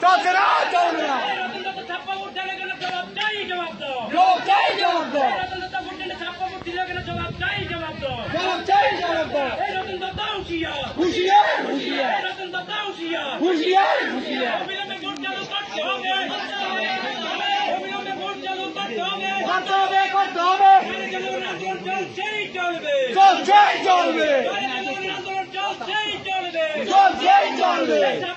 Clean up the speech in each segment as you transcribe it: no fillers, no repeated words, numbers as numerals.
চলছে না, চলবে না। ছাপ্পা ভোট দিলে কেন জবাব চাই, জবাব দাও। জবাব চাই, জবাব দাও। রতনদাতা ভোট দিলে ছাপ্পা ভোট দিলে কেন জবাব চাই, জবাব দাও। জবাব চাই, জবাব দাও। এই রতনদাতা হুঁশিয়ার, হুঁশিয়ার, হুঁশিয়ার, রতনদাতা হুঁশিয়ার। হুঁশিয়ার, হুঁশিয়ার। অবিলম্বে ভোট চালু করতে হবে, অবিলম্বে ভোট চালু করতে হবে, করতে হবে, করতে হবে। জনগণ আন্দোলন চলছেই চলবে, চলছেই চলবে, জনগণ আন্দোলন চলছেই চলবে, চলছেই চলবে।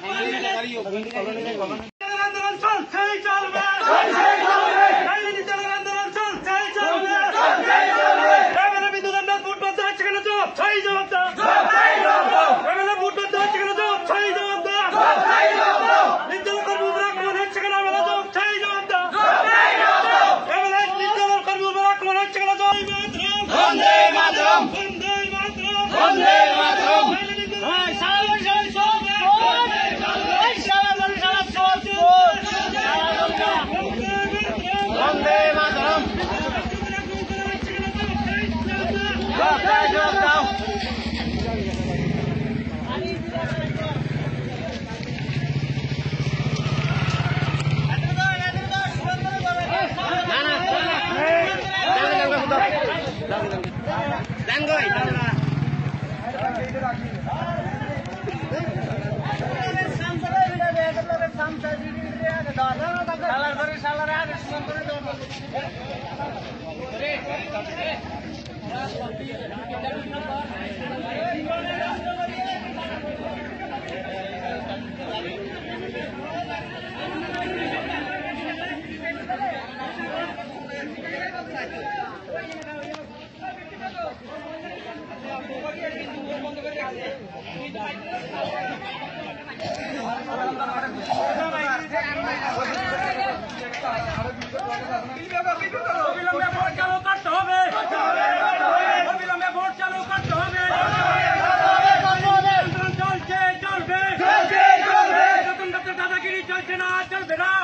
আন্দোলন চলছেই চলবে, চলছেই চলবে, আন্দোলন চলছেই চলবে, চলছেই চলবে। এমএলএ বিদ্যুৎ ভোট বন্ধ হচ্ছে কেন জবাব চাই, জবাব দাও। চলছেই জবাব দাও, এমএলএ ভোট বন্ধ হচ্ছে কেন জবাব চাই, জবাব দাও। চলছেই জবাব দাও, নির্দল কর্মী আক্রমণ হচ্ছে কেন এমএলএ জবাব চাই, জবাব দাও। চলছেই জবাব দাও। এমএলএ নির্দল কর্মী আক্রমণ হচ্ছে কেন জবাব মাতরম, বন্দে মাতরম, বন্দে মাতরম, বন্দে মাতরম। বন্দে মাতরম। জবাব দাও, জবাব দাও। অবিলম্বে ভোট চালু করতে হবে, অবিলম্বে ভোট চালু করতে হবে, আন্দোলন চলছে চলবে, চলছেই চলবে, রতনদাতার দাদাগিরি চলছে না, চলবে না,